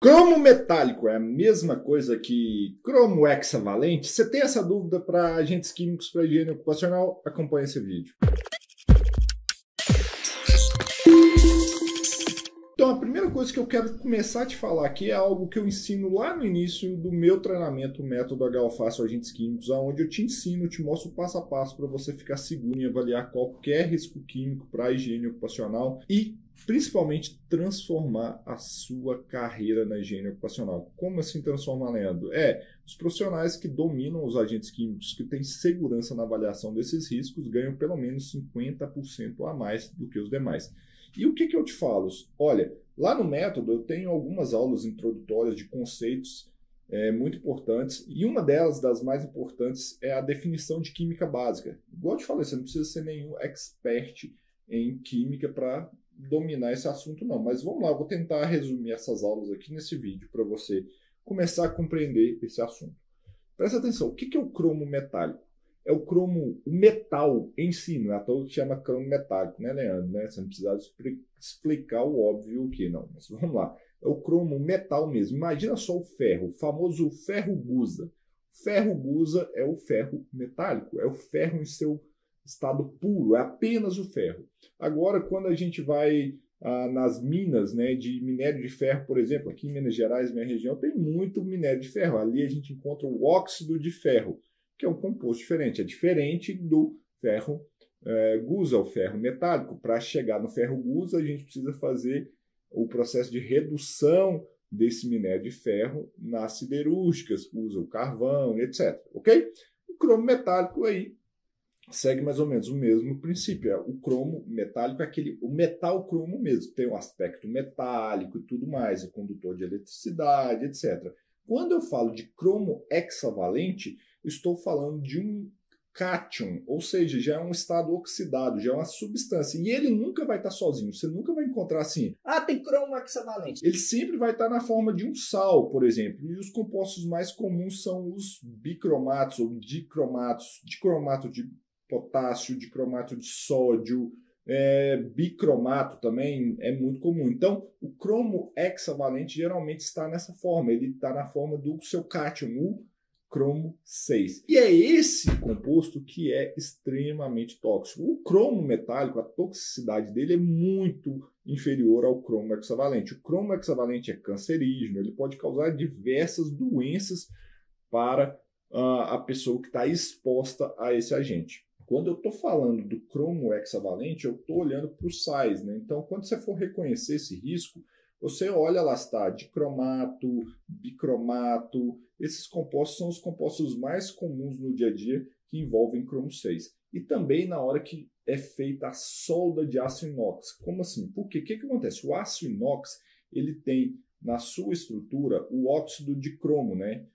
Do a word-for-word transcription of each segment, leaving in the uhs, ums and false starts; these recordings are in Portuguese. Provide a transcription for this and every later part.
Cromo metálico é a mesma coisa que cromo hexavalente? Você tem essa dúvida para agentes químicos para higiene ocupacional? Acompanhe esse vídeo. Então, a primeira coisa que eu quero começar a te falar aqui é algo que eu ensino lá no início do meu treinamento, o método H O Fácil Agentes Químicos, onde eu te ensino, te mostro passo a passo para você ficar seguro em avaliar qualquer risco químico para a higiene ocupacional e, principalmente, transformar a sua carreira na higiene ocupacional. Como assim transformar, Leandro? É, os profissionais que dominam os agentes químicos, que têm segurança na avaliação desses riscos, ganham pelo menos cinquenta por cento a mais do que os demais. E o que, que eu te falo? Olha, lá no método eu tenho algumas aulas introdutórias de conceitos é, muito importantes, e uma delas, das mais importantes, é a definição de química básica. Igual eu te falei, você não precisa ser nenhum expert em química para dominar esse assunto, não. Mas vamos lá, eu vou tentar resumir essas aulas aqui nesse vídeo para você começar a compreender esse assunto. Presta atenção, o que, que é o cromo metálico? É o cromo, o metal em si, não é à toa que chama cromo metálico, né, Leandro? Né? Você não precisa explicar o óbvio aqui, não. Mas vamos lá. É o cromo metal mesmo. Imagina só o ferro, o famoso ferro gusa. Ferro gusa é o ferro metálico, é o ferro em seu estado puro, é apenas o ferro. Agora, quando a gente vai ah, nas minas, né, de minério de ferro, por exemplo, aqui em Minas Gerais, minha região, tem muito minério de ferro. Ali a gente encontra o óxido de ferro, que é um composto diferente. É diferente do ferro é, gusa, o ferro metálico. Para chegar no ferro gusa, a gente precisa fazer o processo de redução desse minério de ferro nas siderúrgicas, usa o carvão, etcétera. Ok? O cromo metálico aí segue mais ou menos o mesmo princípio. É o cromo metálico é aquele, o metal cromo mesmo. Tem um aspecto metálico e tudo mais, é condutor de eletricidade, etcétera. Quando eu falo de cromo hexavalente, estou falando de um cátion, ou seja, já é um estado oxidado, já é uma substância. E ele nunca vai estar sozinho, você nunca vai encontrar assim, ah, tem cromo hexavalente. Ele sempre vai estar na forma de um sal, por exemplo. E os compostos mais comuns são os bicromatos ou dicromatos, dicromato de potássio, dicromato de sódio, é, bicromato também é muito comum. Então, o cromo hexavalente geralmente está nessa forma, ele está na forma do seu cátion, o cromo seis. E é esse composto que é extremamente tóxico. O cromo metálico, a toxicidade dele é muito inferior ao cromo hexavalente. O cromo hexavalente é cancerígeno, ele pode causar diversas doenças para uh, a pessoa que está exposta a esse agente. Quando eu estou falando do cromo hexavalente, eu estou olhando para os sais, né? Então, quando você for reconhecer esse risco, você olha lá, está, dicromato, bicromato. Esses compostos são os compostos mais comuns no dia a dia que envolvem cromo seis. E também na hora que é feita a solda de aço inox. Como assim? Porque o que, que acontece? O aço inox ele tem na sua estrutura o óxido de cromo, né?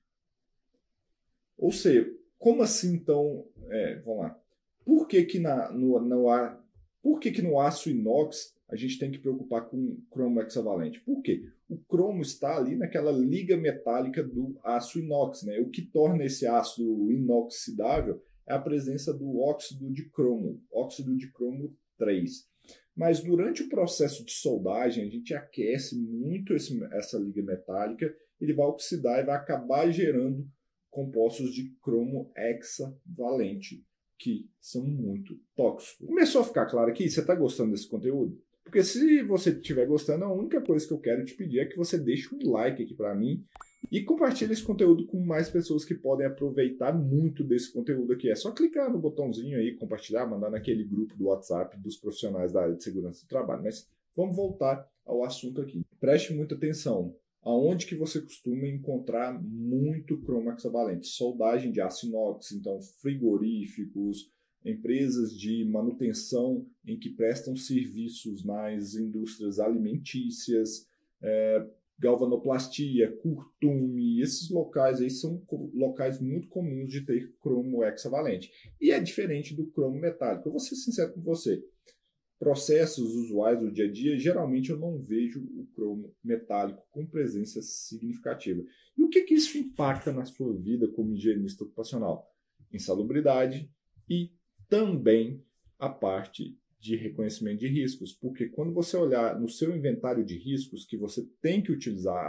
Ou seja, como assim então? É, vamos lá. Por que, que, na, no, no, por que, que no aço inox a gente tem que preocupar com cromo hexavalente? Por quê? O cromo está ali naquela liga metálica do aço inox, né? O que torna esse aço inoxidável é a presença do óxido de cromo, óxido de cromo três. Mas durante o processo de soldagem, a gente aquece muito esse, essa liga metálica, ele vai oxidar e vai acabar gerando compostos de cromo hexavalente, que são muito tóxicos. Começou a ficar claro aqui? Você está gostando desse conteúdo? Porque se você estiver gostando, a única coisa que eu quero te pedir é que você deixe um like aqui para mim e compartilhe esse conteúdo com mais pessoas que podem aproveitar muito desse conteúdo aqui. É só clicar no botãozinho aí, compartilhar, mandar naquele grupo do WhatsApp dos profissionais da área de segurança do trabalho. Mas vamos voltar ao assunto aqui. Preste muita atenção. Aonde que você costuma encontrar muito cromo hexavalente? Soldagem de aço inox, então frigoríficos, empresas de manutenção em que prestam serviços nas indústrias alimentícias, é, galvanoplastia, curtume, esses locais aí são locais muito comuns de ter cromo hexavalente. E é diferente do cromo metálico. Eu vou ser sincero com você. Processos usuais do dia a dia, geralmente eu não vejo o cromo metálico com presença significativa. E o que, que isso impacta na sua vida como higienista ocupacional? Insalubridade e também a parte de reconhecimento de riscos, porque quando você olhar no seu inventário de riscos que você tem que utilizar, ah,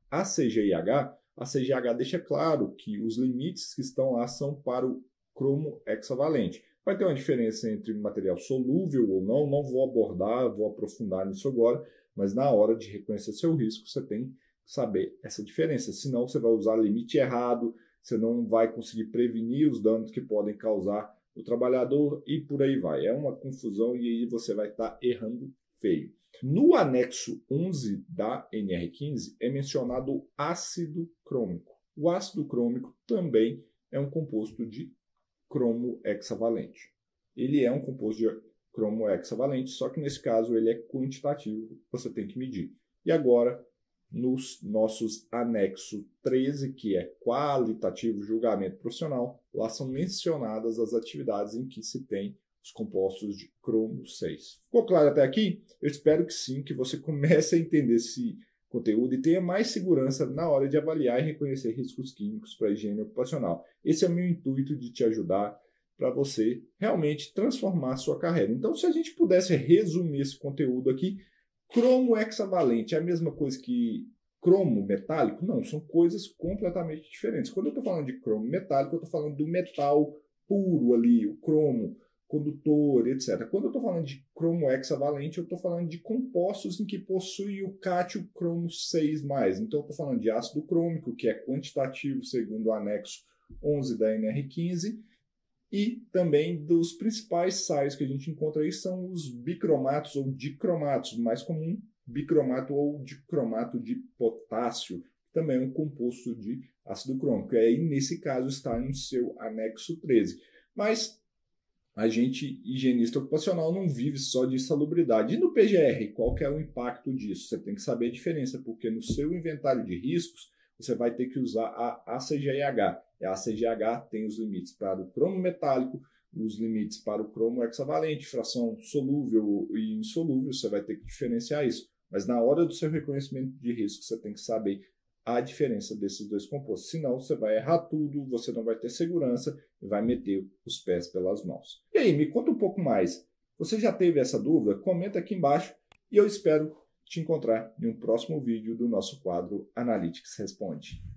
A C G H, a C G H deixa claro que os limites que estão lá são para o cromo hexavalente. Vai ter uma diferença entre material solúvel ou não, não vou abordar, vou aprofundar nisso agora, mas na hora de reconhecer seu risco, você tem que saber essa diferença, senão você vai usar limite errado, você não vai conseguir prevenir os danos que podem causar o trabalhador e por aí vai. É uma confusão e aí você vai estar errando feio. No anexo onze da N R quinze é mencionado o ácido crômico. O ácido crômico também é um composto de cromo hexavalente. Ele é um composto de cromo hexavalente, só que nesse caso ele é quantitativo, você tem que medir. E agora, nos nossos anexo treze, que é qualitativo julgamento profissional, lá são mencionadas as atividades em que se tem os compostos de cromo seis. Ficou claro até aqui? Eu espero que sim, que você comece a entender esse conteúdo e tenha mais segurança na hora de avaliar e reconhecer riscos químicos para a higiene ocupacional. Esse é o meu intuito de te ajudar para você realmente transformar a sua carreira. Então, se a gente pudesse resumir esse conteúdo aqui, cromo hexavalente é a mesma coisa que cromo metálico? Não, são coisas completamente diferentes. Quando eu estou falando de cromo metálico, eu estou falando do metal puro ali, o cromo, condutor, etcétera. Quando eu estou falando de cromo hexavalente, eu estou falando de compostos em que possui o cátio cromo seis mais. Então, eu estou falando de ácido crômico, que é quantitativo, segundo o anexo onze da N R quinze, e também dos principais sais que a gente encontra aí são os bicromatos ou dicromatos, o mais comum, bicromato ou dicromato de potássio, que também é um composto de ácido crômico. E aí, nesse caso, está no seu anexo treze. Mas a gente, higienista ocupacional, não vive só de insalubridade. E no P G R, qual que é o impacto disso? Você tem que saber a diferença, porque no seu inventário de riscos, você vai ter que usar a A C G H. E a A C G H tem os limites para o cromo metálico, os limites para o cromo hexavalente, fração solúvel e insolúvel, você vai ter que diferenciar isso. Mas na hora do seu reconhecimento de risco, você tem que saber a diferença desses dois compostos. Senão, você vai errar tudo, você não vai ter segurança e vai meter os pés pelas mãos. E aí, me conta um pouco mais. Você já teve essa dúvida? Comenta aqui embaixo e eu espero te encontrar em um próximo vídeo do nosso quadro Analytics Responde.